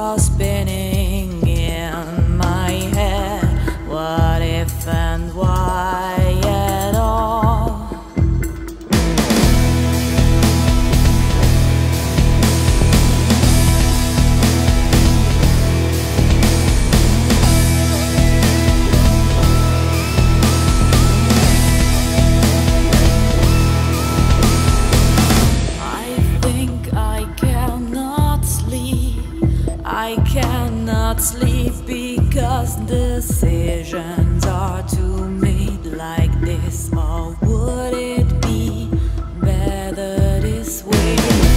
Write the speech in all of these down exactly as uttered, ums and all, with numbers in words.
are spinning in my head. What if and why at all? I cannot sleep because decisions are to made like this. Or would it be better this way?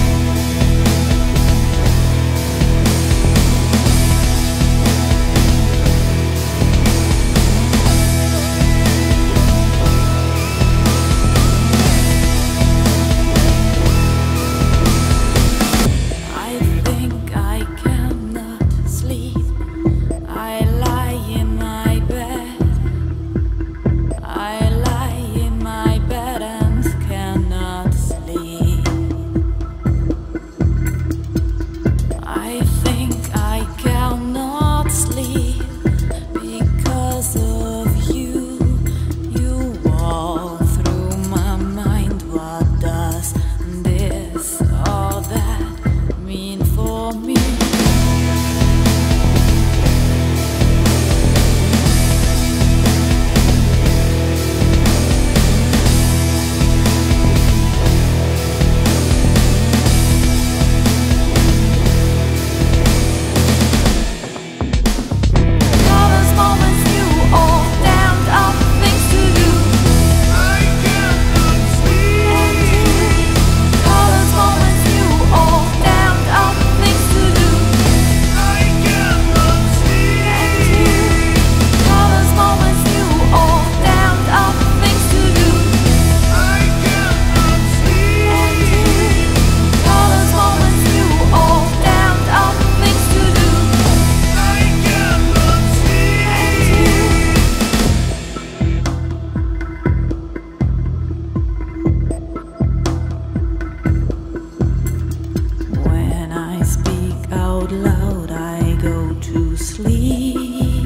Loud, I go to sleep.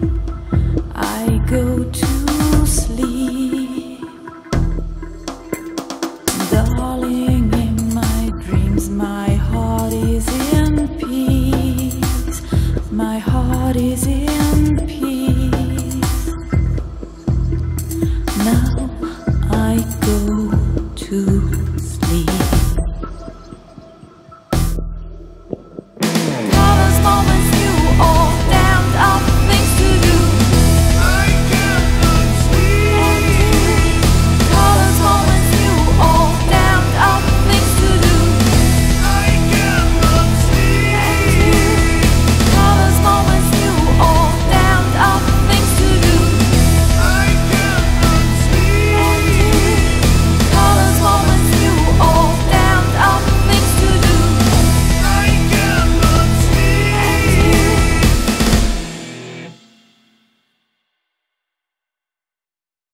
I go to sleep. Darling, in my dreams, my heart is in peace. My heart is in